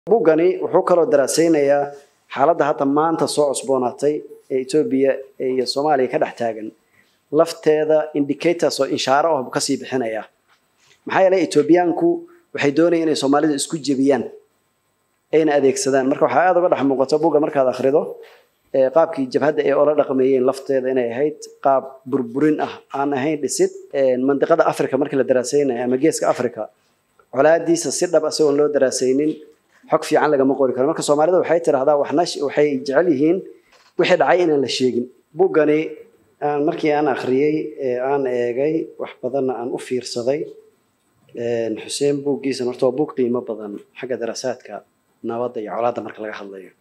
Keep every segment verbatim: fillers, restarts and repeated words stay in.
buugani wuxuu kaloo daraasaynaya xaaladda hadda maanta soo cusboonaatay ee Ethiopia iyo Soomaaliya ka dhex taagan lafteeda indicators oo inshaaro ah ka sii bixinaya maxaa yeelay Ethiopiaanku waxay doonayaan inay Soomaalida isku jebiyaan ayna adeegsadaan marka waxa aad uga dhex muuqata buuga markaad akhrido ee qaabkii jabhadda ay ula dhaqmayeen lafteeda inay ahayd qaab burburin ah aan ahayn dhisid ee mandiqada Afrika markii la daraasaynayo ama geeska Afrika colaadiisa si dhab ah oo loo daraasaynin xog fiican laga ma qori karo marka Soomaalida waxay tiraahdaa waxnash waxay jecel yihiin wixii dhacay in la sheegin buugani markii aan akhriyay ee aan eegay wax badan aan u fiirsaday een Xuseen buugiisa horta waa buug qiimo badan xagga daraasaadka nabadda iyo colaadda marka laga hadlayo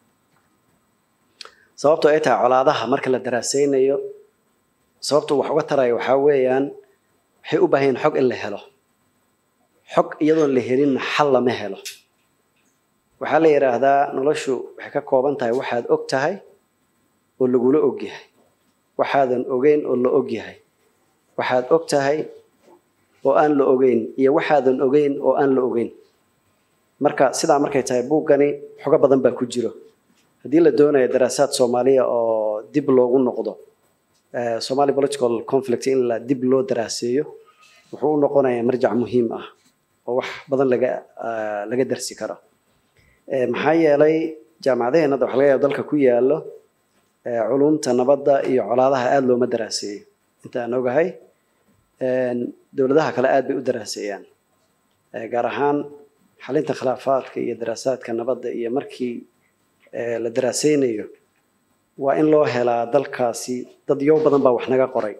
sababtoo ay tahay colaadaha marka la daraasaynayo sababtoo wax uga taray waxa weeyaan waxay u baahan xog in la helo xog iyadoo la helin xal lama helo waxa la yiraahdaa noloshu waxay ka kooban tahay waxaad og tahay oo lagu la og yahay waxaadan ogeyn oo la og yahay waxaad og tahay oo aan la ogeyn iyo waxaadan ogeyn oo aan la ogeyn marka sidaa markay tahay buugani xoga badan baa ku jiro hadii la doonayo daraasaad Soomaaliya oo dib loogu noqdo ee Somali political conflict in la dib loo daraaseeyo wuxuu noqonayaa marjac muhiim ah oo wax badan laga laga darsi karo ee maxaa yeelay jaamacadaheena waxa laga yaabaa dalka ku yaalo ee culumta nabadda iyo colaadaha aad loo ma daraaseeyo inta aan ogahay een dawladaha kale aad bay u daraaseeyaan ee gaar ahaan xalinta khilaafaadka iyo daraasaadka nabadda iyo markii la daraasaynayo waa in loo helaa dalkaasi dad yow badan baa wax naga qoray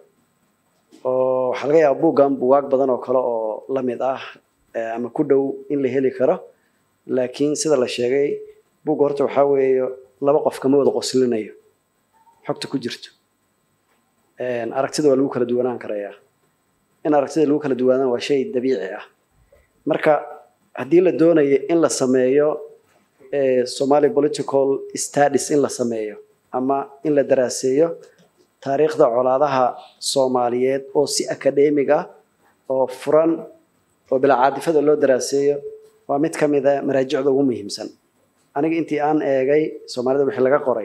oo waxa laga yaabaa buugan buugaag badan oo kale oo la mid ah ama ku dhow in la heli karo laakiin sida la sheegay buug horta waxa weeyo laba qof kama wada qoslinayo xogta ku jirto een aragtida waa lagu kala duwanaan karayaa in aragtida lagu kala duwanaan waa shay dabiici ah marka hadii la doonayo in la sameeyo ee Somali political studies in la sameeyo ama in la daraaseeyo taariikhda colaadaha Soomaaliyeed oo si academic ah oo furan oo bila caadifada loo daraaseeyo waa mid kamid ah maraajicda ugu muhiimsan aniga intii aan eegay Soomaalida wixii laga qoray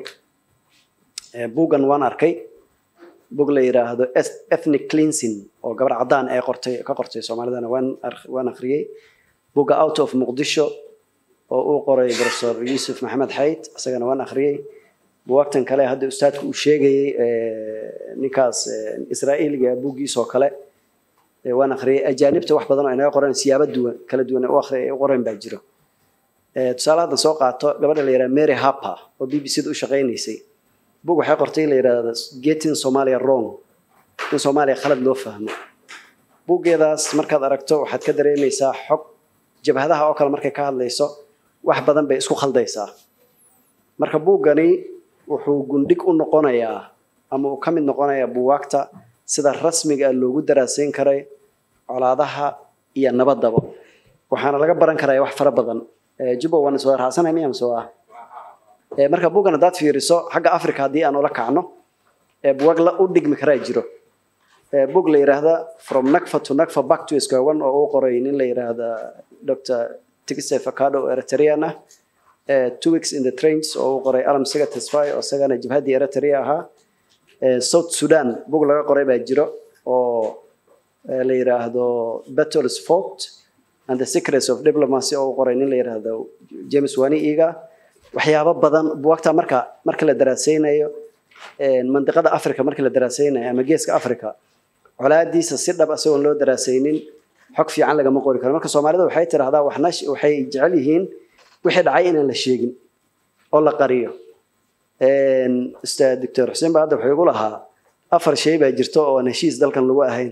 ee buugan waan arkay buug la yiraahdo ethnic cleansing oo gabar cadaan ay qortay ka qortay Soomaalidana waan waan akhriyay buuga out of Muqdisho oo uu qoray Professor Yusuf Maxamed Xayd asagana waan akhriyay buugtan kale hadda ustaadku uu sheegay ee ninkaas Israa'iiliga buugiisa oo kale ee waan akhriyay ajaanibta wax badan oo ay naga qoreen siyaabo duwan kala duwan oo akhriyay oo qoreen baa jiro ee tusaalada soo qaato gabadha la yiraahdo Mary Harper oo B B C u shaqeynaysay buug waxay qortay la yiraahdo Getting Somalia Wrong in Soomaaliya khalad loo fahmo buugeedaas markaad aragto waxaad ka dareemaysaa xog jabhadaha oo kale markay ka hadlayso wax badan bay isku khaldaysaa marka buugani wuxuu gundhig u noqonayaa ama uu kamid noqonayaa buugaagta sida rasmiga ah loogu daraasayn karay colaadaha iyo nabadaba waxaana laga baran karaa wax fara badan ee Juba wana soo raacsanay miyam soo ah ee marka buugana dad fiiriso xagga Afrika hadii aan ula kacno ee buug la u dhigmi karaa jiro ee buug la yiraahdo From Nakfa to Nakfa Back to Square One oo uu qoray nin la yiraahdo Doctor Tigse Fakado Eritrean ah ee two weeks in the trains oo uu qoray Alam Sagat Tesfaye oo sagana jabhadii Eritrea ahaa ee South Sudan buug laga qoray baa jiro oo la yiraahdo Battles Fought and the Secrets of Diplomacy oo uu qoray nin la yiraahdo James Wani Iga waxyaabo badan buugta marka marka la daraasaynayo ee mandiqada Afrika marka la daraasaynayo ama geeska Afrika colaadiisa si dhab ah oo loo daraasaynin xog fiican laga ma qori karo marka Soomaalida waxay tiraahdaa waxnash waxay jecel yihiin wixii dhacay in la sheegin oo la qariyo een ustaad Doctor Xuseen baad wuxuu igu lahaa afar shay baa jirto oo heshiis dalkan lagu ahayn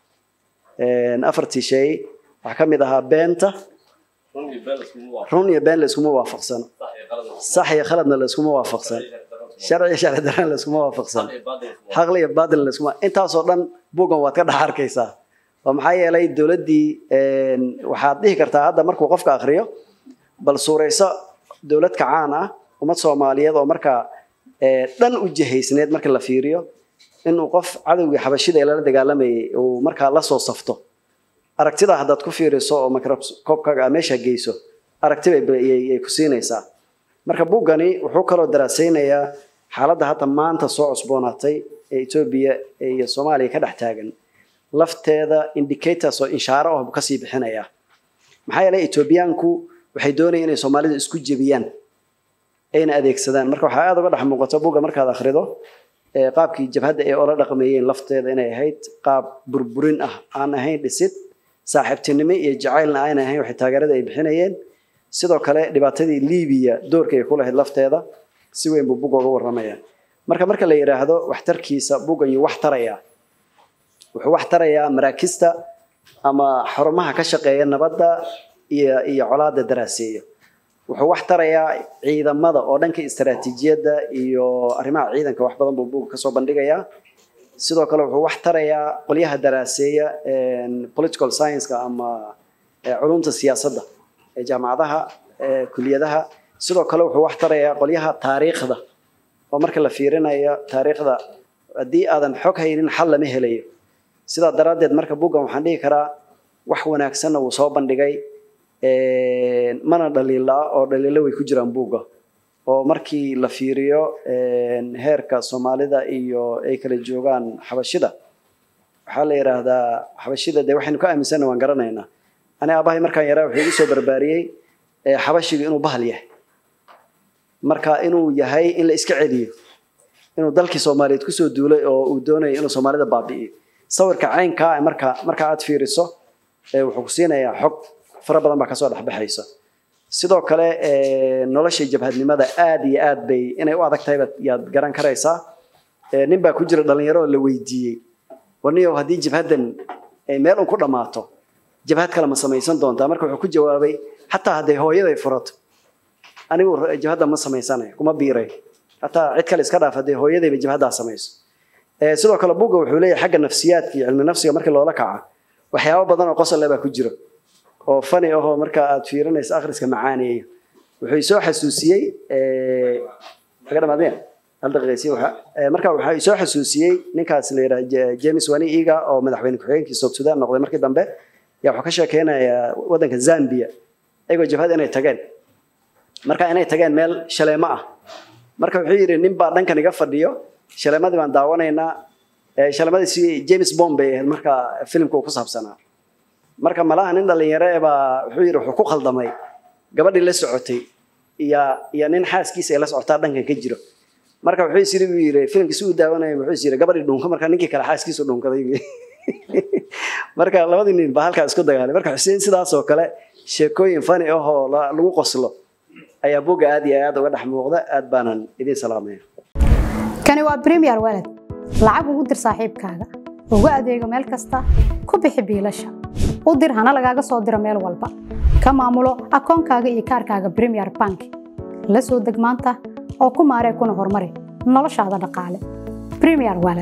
een afartii shay waxa kamid ahaa beenta run iyo been la isku waafaqsan sax iyo khaladna la isku waafaqsan sharci sharci daran la isku waafaqsan xaq iyo baadil la isku intaas oo dhan buugan waad ka dhaxarkaysaa oo maxay yeelay dawladii een waxaad dhihi kartaa hadda markuu qofka akhriyo bal suurayso dawlad ka caan ah umad Soomaaliyeed oo marka ee dhan u jihaysneed marka la fiiriyo inuu qof cadawga xabashida ee la dagaalamay oo marka la soo safto aragtida haddaad ku fiiriso oo microscope-kaaga meesha geyso aragtida ay ku siinaysaa marka buugani wuxuu kaloo daraasaynayaa xaaladda hadda maanta soo cusboonaatay ee Ethiopia iyo Soomaaliya ka dhex taagan lafteeda indicators oo inshaaro ah ka sii bixinaya maxaa yeelay Ethiopiaanku waxay doonayaan inay Soomaalida isku jebiyaan ayna adeegsadaan marka waxa aad uga dhex muuqata buugga markaad akhrido ee qaabkii jabhadda ay ula dhaqmayeen lafteeda inay ahayd qaab burburin ah aan ahayn dhisid saaxiibtinimo iyo jacaylna aan ahayn wax taageerada ay bixinayeen sidoo kale dhibaatadii Liibiya doorka ay ku lahayd lafteeda si weyn buu buugga uga warramaya marka marka la yiraahdo waxtarkiisa buuggan iyo wax taraya wuxuu wax taraya maraakista ama xarumaha ka shaqeeya nabadda iyo iyo colaadda daraaseeyo wuxuu wax taraya ciidamada oo dhanka istaraatiijiyadda iyo arrimaha ciidanka wax badan buu buugga ka soo bandhigaya sidoo kale wuxuu wax taraya qolyaha daraaseeya political science ka ama culumta siyaasadda ee jaamacadaha kulliyadaha sidoo kale wuxuu wax taraya qolyaha taariikhda oo marka la fiirinayo taariikhda hadii aadan xog haynin xal lama helayo sida daraadeed marka buuggan waxaan dhigi karaa wax wanaagsan oo soo bandhigay ee mana dhaliila oo dhaliila way ku jiraan buugga oo markii la fiiriyo heerka Soomaalida iyo ay kala joogaan xabashida waxa la yiraahdaa xabashida de waxaynu ka aaminsanaa waan garanaynaa ana abahay markaan yaraa wuxuu igu soo barbaariyay xabashiga inuu bahal yahay marka inuu yahay in la iska celiyo inuu dalkii Soomaaliyeed ku soo duulay oo uu doonayo inuu Soomaalida baabi'iyo sawirka caynka marka marka aad fiiriso ee wuxuu ku siinayaa xog fara badan ba ka soo dhaxbaxaysa sidoo kale ee nolosha jabhadnimada aad iyo aad bay inay u adag tahay yaad garan karaysaa ee nin baa ku jira dhalinyaro la weydiiyay waniyo hadii jabhadan ay meel uu ku dhamaato jabhad kale ma samaysan doontaa marka wuxuu ku jawaabay hatta haday hooyaday furato anigu jabhada ma samaysanayo kuma biiray hatta cid kale iska dhaaf haday hooyaday jabhada samayso ee sidoo kale buugga wuxuu leeyahay xagga nafsiyaadka iyo cilmi nafsiga marka loola kaca waxyaabo badan oo qosol leh baa ku jira oo fani ah oo marka aad fiirinayso akhriska macaaneeyo wuxuu soo xasuusiyay ee laga dhamaadeen hal daqiiqo waxa marka waxa soo xasuusiyay ninkaas la yiraahdo James Wani Iga oo madaxweyne ku-xigeenkii South Sudan noqday markii dambe yaa waxa ka sheekeenaya wadanka Zambia ayagoo jabhad inay tageen marka inay tageen meel shaleemo ah marka wuxuu yiri nin baa dhankan iga fadhiyo shaleemadii baan daawanaynaa ee shaleemadii si James Bond bay marka filimku ku saabsanaa marka malaha nin dhalinyaro ah baa wuxuu yiri wuxuu ku khaldamay gabadhii la socotay iyo iyo nin xaaskiisa la socota dhankan ka jiro marka wuxuu yiri yiri filimkiisu uu daawanayay wuxuu yiri gabadhii dhunka marka ninkii kale xaaskiisu dhunkaday marka labadii nin baa halka isku dagaalay marka Xuseen sidaas oo kale sheekooyin fani ah oo lagu qoslo ayaa buugga aad iyo aad uga dhex muuqda aad baanan idin salaamay kani waa Premier Wallet lacag ugu dir saaxiibkaaga ugu adeego meel kasta ku bixi biilasha u dir hana lagaaga soo diro meel walba ka maamulo akoonkaaga iyo kaarkaaga Premier Bank la soo deg maanta oo ku maaree kuna horumari noloshaada dhaqaale Premier Wallet